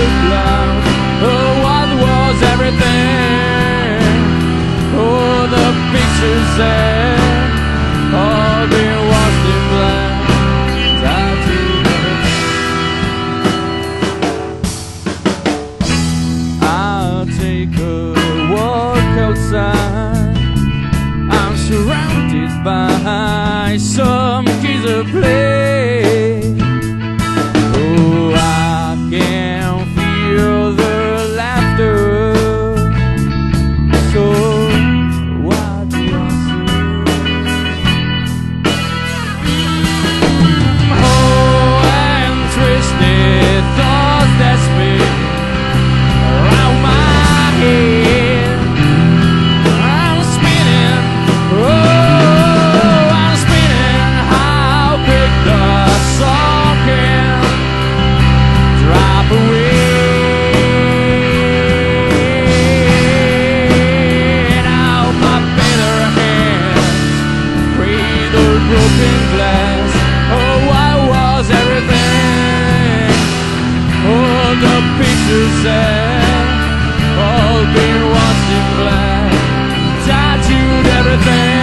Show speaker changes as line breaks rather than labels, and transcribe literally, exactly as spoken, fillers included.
clouds. Oh, what was everything? Oh, the pictures there, all been washed in black. I'll take a walk outside. I'm surrounded by some kids at play. Oh, I can feel the laughter. So what do I say? Oh, and twisted thoughts that spin around my head. I'm spinning, oh, I'm spinning. How quick the song can drop away. Now my bitter hands cradle broken glass. Oh, what was everything? Oh, the pictures there, all been washed in black, tattooed everything.